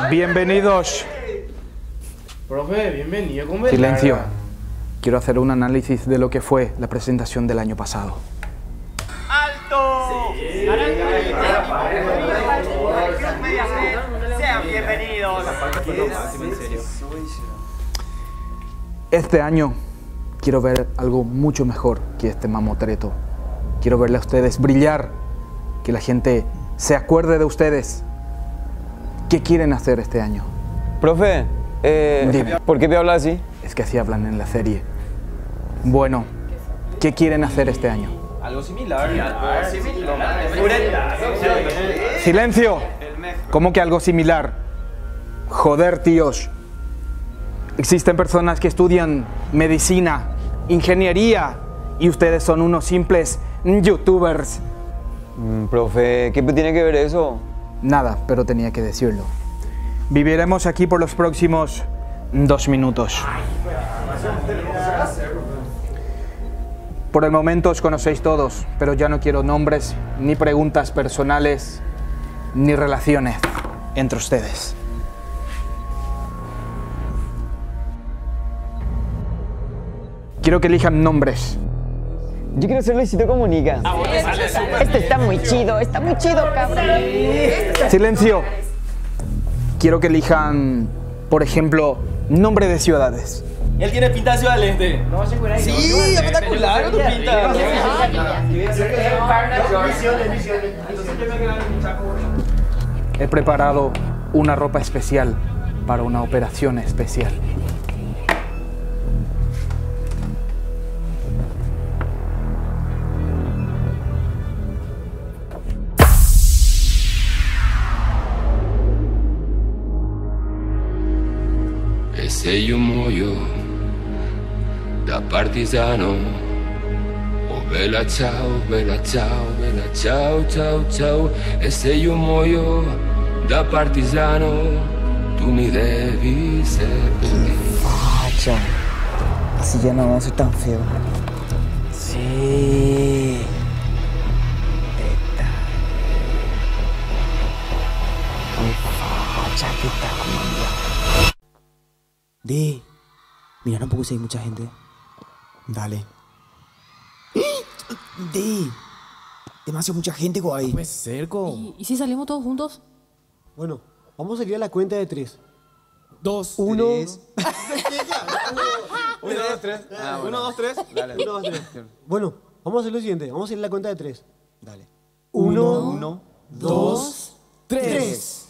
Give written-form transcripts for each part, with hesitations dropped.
Bienvenidos. Profe, bienvenido. Silencio. Quiero hacer un análisis de lo que fue la presentación del año pasado. ¡Alto! Sí. Sean bienvenidos. Este año quiero ver algo mucho mejor que este mamotreto. Quiero verle a ustedes brillar, que la gente se acuerde de ustedes. ¿Qué quieren hacer este año? Profe, Dime. ¿por qué te hablas así? Es que así hablan en la serie. Bueno, ¿qué quieren hacer este año? Algo similar. ¡Silencio! ¿Cómo que algo similar? Joder, tíos. Existen personas que estudian medicina, ingeniería, y ustedes son unos simples youtubers. Profe, ¿qué tiene que ver eso? Nada, pero tenía que decirlo. Viviremos aquí por los próximos 2 minutos. Por el momento os conocéis todos, pero ya no quiero nombres, ni preguntas personales, ni relaciones entre ustedes. Quiero que elijan nombres. Yo quiero ser Luisito Comunica. Este está muy chido, cabrón. Silencio. Quiero que elijan, por ejemplo, nombre de ciudades. Él tiene pinta de Ciudad del Este. Sí, espectacular tu pinta. He preparado una ropa especial para una operación especial. Sei un muoio da partigiano. Oh bella ciao, bella ciao, bella ciao, ciao, ciao. E sei un muoio da partigiano. Tu mi devi seppellire. Facha. Así ya no vamos a ser tan feo. Sí. Qué facha que está comando. Mira un poco si hay mucha gente. Dale. Demasiado mucha gente, guay. Pues cerco. ¿Y si salimos todos juntos? Bueno, vamos a salir a la cuenta de 3. 2, 1. 1, 2, 3. 1, 2, 3. Dale. 1, 2, 3. Bueno, vamos a hacer lo siguiente. Vamos a salir a la cuenta de 3. Dale. 1, 2, 3.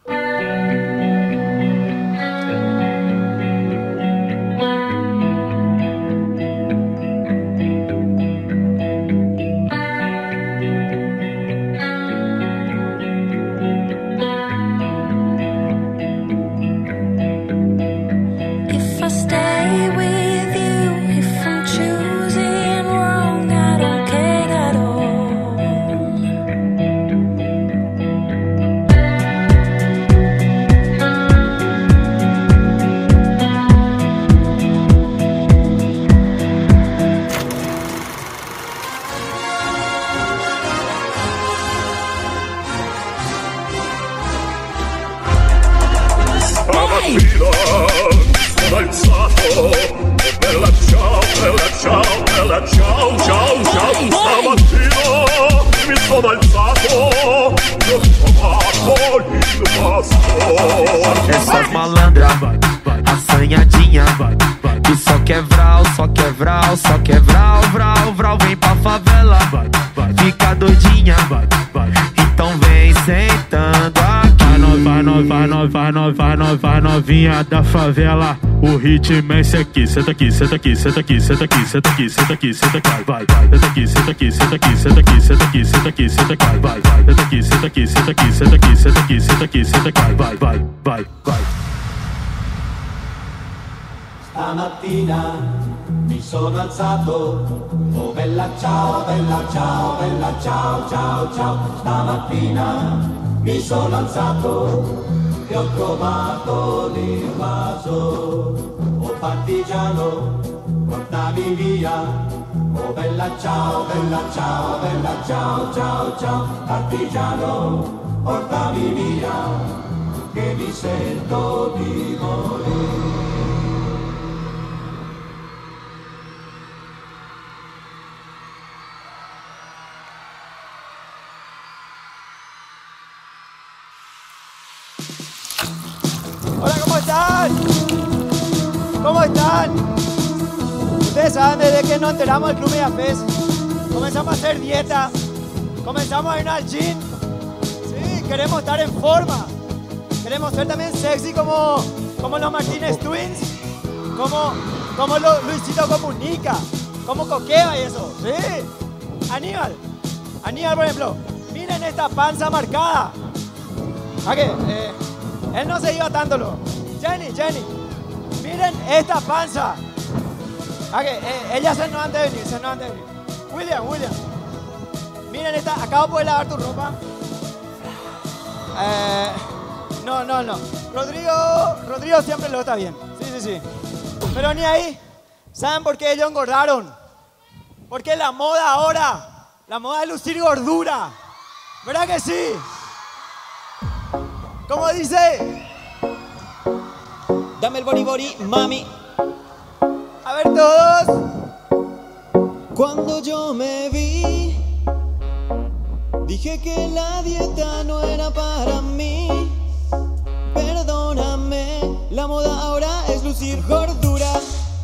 Essas malandras, assanhadinha, que só quer vral, só quer vral, só quer vral, vral, vral. Vem pra favela, fica doidinha, então vem sentando aqui. Vai novinha da favela, o ritmo é esse aqui. Senta aqui, senta aqui, senta aqui, senta aqui, senta aqui, senta aqui, senta aqui, vai, senta aqui, senta aqui, senta aqui, senta aqui, senta aqui, senta aqui, senta aqui, vai, senta aqui, senta aqui, senta aqui, senta aqui, senta aqui, senta aqui, senta aqui, vai. Stamattina mi sono alzato, oh bella ciao, bella ciao, bella ciao, ciao, ciao. Stamattina mi sono alzato e ho trovato l'invaso. Oh partigiano, portami via, oh bella ciao, bella ciao, bella ciao, ciao, ciao. Partigiano, portami via. che mi sento di morire. Hola, ¿cómo están? ¿Cómo están? Ustedes saben desde que nos enteramos del Club Mediafest, comenzamos a hacer dieta, comenzamos a irnos al gym. Sí, queremos estar en forma. Queremos ser también sexy como los Martínez Twins, como Luisito Comunica, como Coqueva y eso. Sí. Aníbal, por ejemplo, miren esta panza marcada. ¿A qué? Él no se iba tanto, lo. Jenny, miren esta panza. Ella se nos antes de venir, William, miren esta, acabo de poder lavar tu ropa. No. Rodrigo siempre lo está bien. Sí. Pero ni ahí. ¿Saben por qué ellos engordaron? Porque la moda ahora, la moda es lucir gordura. ¿Verdad que sí? ¿Cómo dice? Dame el bori, mami. A ver todos. Cuando yo me vi, dije que la dieta no era para mí. Perdóname, la moda ahora es lucir gordura.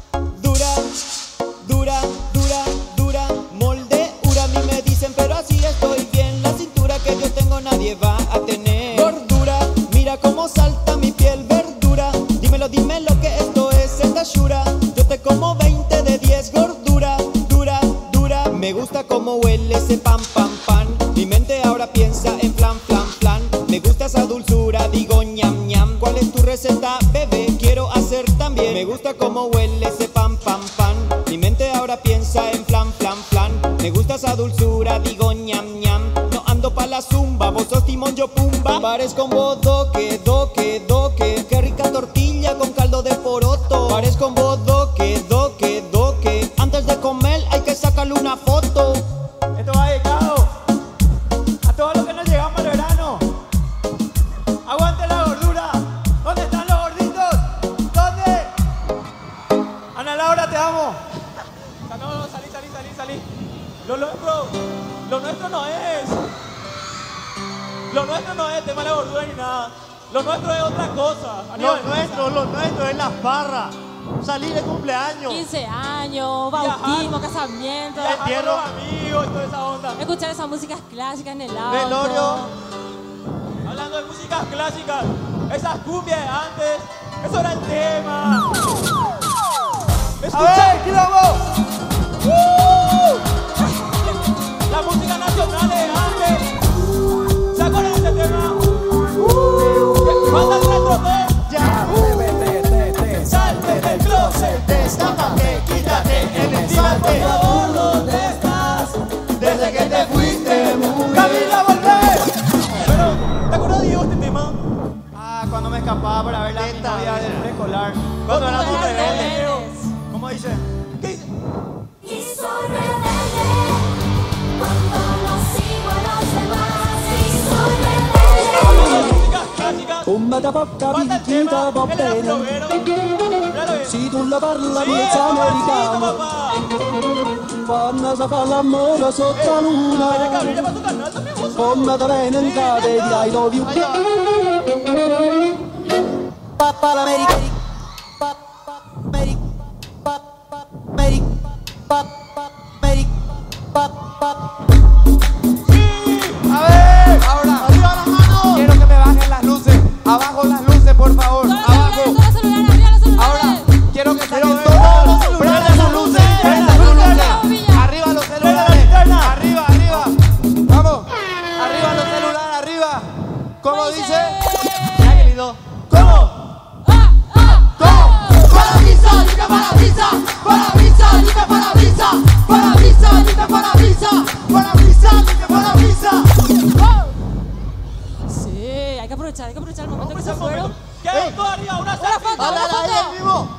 Dura, molde, ura. A mí me dicen, pero así estoy bien. La cintura que yo tengo nadie va a tener. Gordura, mira cómo salta mi piel, verdura. Dímelo que esto es esta shura. Yo te como 20 de 10, gordura, dura. Me gusta cómo huele ese pan. Mi mente ahora piensa en plan. Me gusta esa dulzura, digo ñam. ¿Cuál es tu receta, bebé? Quiero hacer también. Me gusta cómo huele ese pan. Mi mente ahora piensa en plan. Me gusta esa dulzura, digo ñam. No ando pa' la zumba, vos sos Timón, yo Pumba. Pares con bodoque. Qué rica tortilla con caldo de poroto. Pares con bodoque. Antes de comer hay que sacarle una foto. Esto va dedicado a todos los que no llegamos al verano. Aguante la gordura. ¿Dónde están los gorditos? ¿Dónde? Ana Laura, te amo. No, salí. Lo nuestro no es. Lo nuestro no es tema de la gordura ni nada. Lo nuestro es otra cosa. Lo nuestro es la farra. Salir de cumpleaños. 15 años, bautismo, casamiento. Entierro, amigos y toda esa onda. Escuchar esas músicas clásicas en el auto. Velorio. Hablando de músicas clásicas, esas cumbias de antes, eso era el tema. A ver, ¡quilombo! La música nacional de antes. ¿Se acuerdan de ese tema? Falta el retro Ya, vete. Salte del closet, destápate, quítate el esmalte. Por favor, ¿dónde estás? Desde que te fuiste, mujer. ¡Camila, volvé! Pero, ¿te acuerdas de Diego este tema? Cuando me escapaba para ver la novia del preescolar. Cuando éramos rebeldes. ¿Cómo dice? ¿Qué dice? Y soy rebelde cuando no sigo a los demás. Y soy rebelde. Ummata porta picchita va bene. Si tu la parla miezza americana, quando si fa l'amore sotto la luna, come da bene in cade di I love you. Papà l'America, A ver, ahora, arriba las manos. Quiero que me bajen las luces. Abajo las luces, por favor. Abajo. Ahora, quiero que salgan todos los celulares. Prenda sus luces. Arriba los celulares. Arriba. Vamos. Arriba los celulares, arriba. ¿Cómo dice? Ya que lindo. ¿Cómo? Parabrisas, limpia parabrisas. Parabrisas, limpia parabrisas. Parabrisas, limpia parabrisas. Parabrisas, limpia parabrisas. Sí, hay que aprovechar el momento que se fueron. ¿Qué? Todo arriba, una selfie. Dale, en vivo.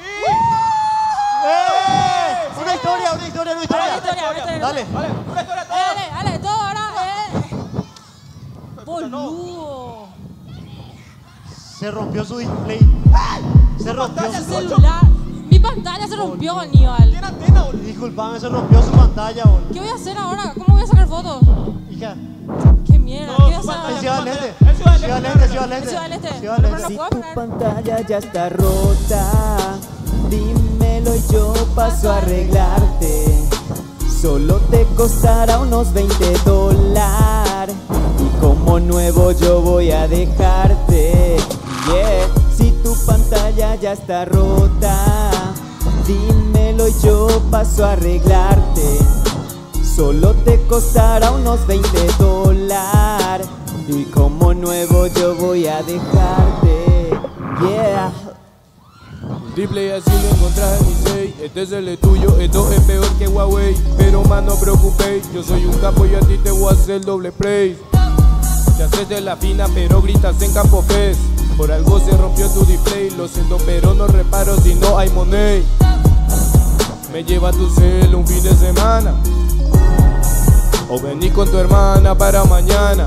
Una historia. Dale. Una historia toda. Dale, todo ahora. Boludo. Se rompió su display. Se rompió El celular. Mi pantalla se rompió, Aníbal. Tiene antena, boludo. Disculpame, se rompió su pantalla, boludo. ¿Qué voy a hacer ahora? ¿Cómo voy a sacar fotos? Hija. ¿Qué mierda? ¿Qué voy a hacer? Ciudad del Este. Ciudad del Este. Ciudad del Este. Ciudad del Este. No Si puedo tu pagar. pantalla ya está rota, dímelo y yo paso a arreglarte. Solo te costará unos $20 y como nuevo yo voy a dejarte. Yeah. Si tu pantalla ya está rota, dímelo y yo paso a arreglarte. Solo te costará unos $20 y como nuevo yo voy a dejarte. Yeah. Triple así lo encontrás en mi 6. Este es el tuyo, esto es peor que Huawei. Pero más no preocupéis, yo soy un capo y a ti te voy a hacer doble praise. Te haces de la fina pero gritas en Campo Fest. Por algo se rompió tu display. Lo siento pero no reparo si no hay money. Me lleva tu cel un fin de semana, o venís con tu hermana para mañana,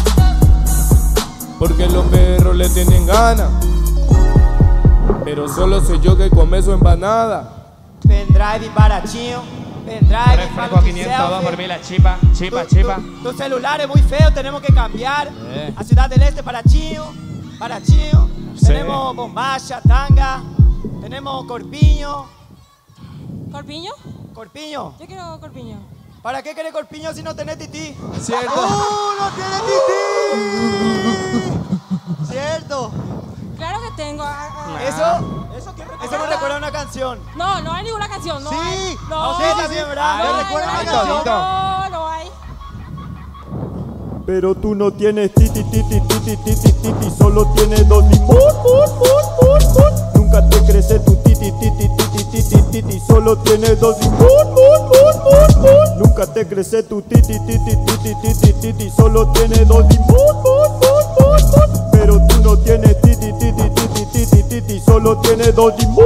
porque los perros le tienen ganas. Pero solo sé yo que come su empanada. Pendrive y baratinho. Pendrive y Refresco a 500, 2 por 1000, la chipa, chipa. Tu celular es muy feo, tenemos que cambiar. A Ciudad del Este para Chino. Sí. Tenemos bombacha, tanga. Tenemos corpiño. ¿Corpiño? Corpiño. Yo quiero corpiño. ¿Para qué querés corpiño si no tenés tití? Cierto. ¡No tiene tití! Cierto. Claro que tengo. Eso me recuerda a una canción. No, no hay ninguna canción. No Sí. hay. A No, usted también, ¿verdad? no Me hay, recuerda no a hay, una canción. No, no hay. Pero tú no tienes titi, solo tienes dos limón. Nunca te crece tu titi, solo tienes dos limón. Nunca te crece tu titi, solo tienes dos limón. Pero tú no tienes titi, solo tienes dos limón.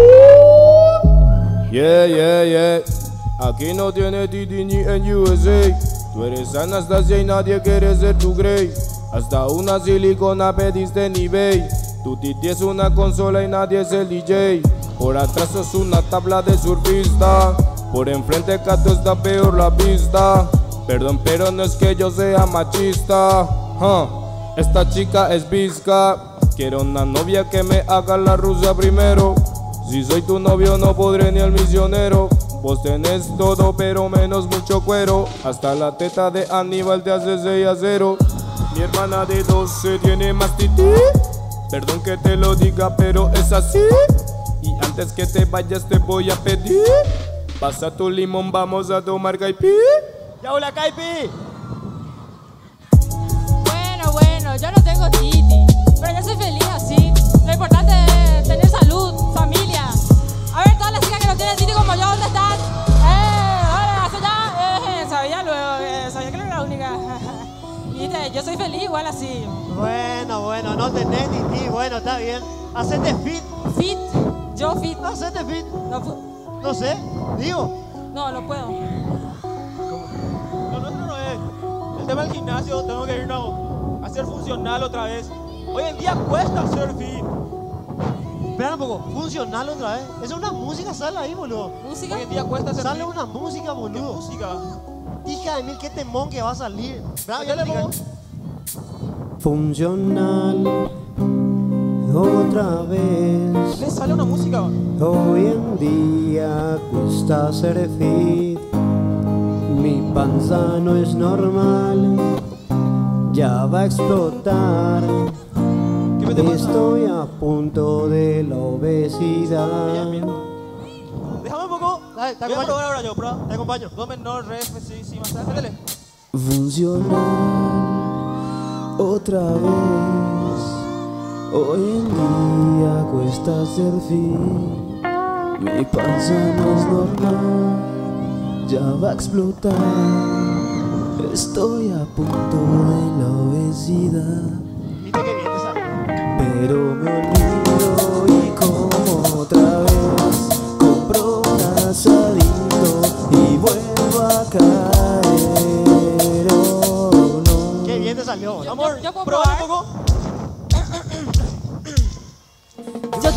Yeah. Aquí no tiene titi ni en USA. Tú eres Anastasia y nadie quiere ser tu Grey. Hasta una silicona pediste en eBay. Tu titi es una consola y nadie es el DJ. Por atrás sos una tabla de surfista. Por enfrente Cato está peor la vista. Perdón, pero no es que yo sea machista. Esta chica es visca. Quiero una novia que me haga la rusa primero. Si soy tu novio no podré ni al misionero. Vos tenés todo pero menos mucho cuero. Hasta la teta de Aníbal te hace 6-0. Mi hermana de 12 tiene más tití. Perdón que te lo diga pero es así. Y antes que te vayas te voy a pedir. Pasa tu limón, vamos a tomar caipí. ¡Ya hola, Caipi! Bueno, yo no tengo titi, pero yo soy feliz así. Lo importante es tener salud, familia. A ver, todas las chicas que no tienen titi como yo, ¿dónde están? Hola, ¿hace ya? Sabía luego, sabía que no era la única. Viste, yo soy feliz igual así. Bueno, no tenés titi, bueno, está bien. Hacete fit. Fit, yo fit. Hacete fit. No sé, digo. No puedo. Lo nuestro no es. El tema del gimnasio, tengo que irnos a ser funcional otra vez. Hoy en día cuesta ser fit. Espera un poco, funcional otra vez. Esa es una música, sale ahí, boludo. ¿Música? Hoy en día cuesta ser Sale fit. una música, boludo. ¿Qué música? Hija de mil, qué temón que va a salir. Métele, Poco. Funcional otra vez. ¿Le sale una música? Hoy en día cuesta ser fit. Mi panza no es normal, ya va a explotar. Estoy a punto de la obesidad. Déjame un poco. Dale, te Voy a acompaño. probar ahora yo, prueba. Te acompaño. Do menor, re, sí, más. Métele. Funcional otra vez. Hoy en día cuesta ser fit. Mi panza no es normal, ya va a explotar. Estoy a punto de la obesidad. Viste que bien te sale. Pero me olvido y como otra vez. Compro un asadito y vuelvo a caer. Oh, no. Qué bien te salió. Amor, yo puedo pruébale probar. un poco.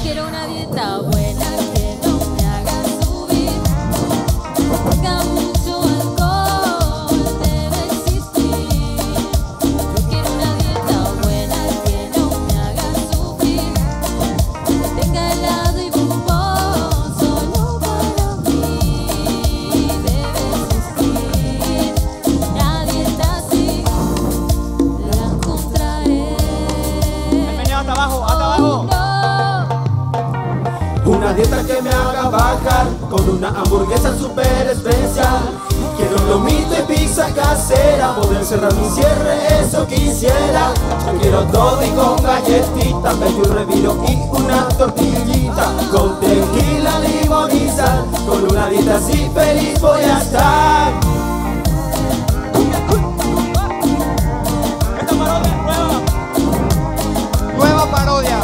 quiero una dieta buena que no me haga subir. Tenga mucho alcohol, debe existir. Yo quiero una dieta buena que no me haga sufrir. Tenga helado y bombón solo para mí. Debe existir. Una dieta así la encontraré. Bienvenido hasta abajo, hasta abajo. Una dieta que me haga bajar con una hamburguesa super especial. Quiero un lomito y pizza casera, poder cerrar mi cierre, eso quisiera. Yo quiero todo y con galletitas, medio un reviro y una tortillita. Con tequila, limón y sal, con una dieta así feliz voy a estar. Esta parodia es nueva. Nueva parodia.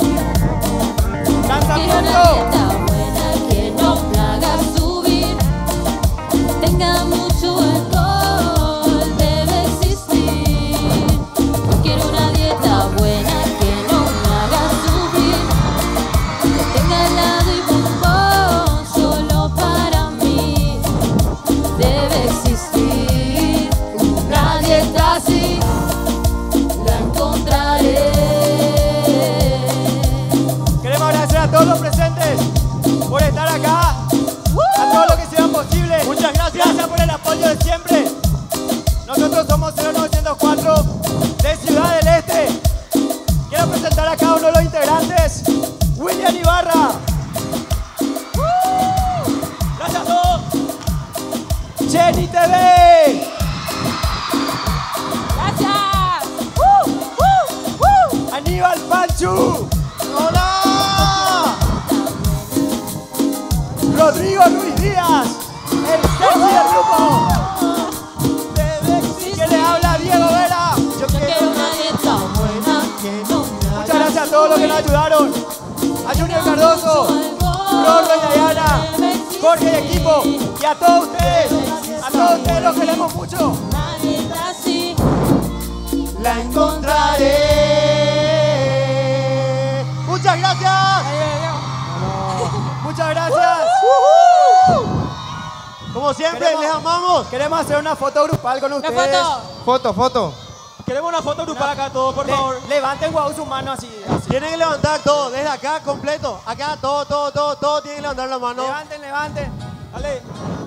Quiero una dieta buena que no me haga subir. Tenga mucho alcohol, debe existir. Quiero una dieta buena que no me haga subir. Tenga helado y bombón solo para mí. Debe existir. Una dieta así la encontraré. Queremos agradecer a todos los presentes por estar acá, a todos los que hicieron posible. Muchas gracias. Gracias por el apoyo de siempre. Nosotros somos 0904 de Ciudad del Este. Quiero presentar a cada uno de los integrantes. William Ibarra. Gracias a todos. Jenny TV. Gracias. Aníbal Panchu. Hola. Rodrigo Ruiz Díaz, el sexy del grupo. ¿Quién les habla? Diego Vera. Yo quiero una dieta buena que no me haga. Muchas gracias a todos los que nos ayudaron. A Junior Cardoso, Rorro y Dayana, Jorge y equipo. Y a todos ustedes los queremos mucho. Una dieta así La encontraré. Muchas gracias. Muchas gracias. Como siempre, les amamos. Queremos hacer una foto grupal con ustedes. Foto. Queremos una foto grupal acá todos, por favor. Levanten guau su mano así. Tienen que levantar todo, desde acá completo. Acá todo tienen que levantar la mano. Levanten. Dale.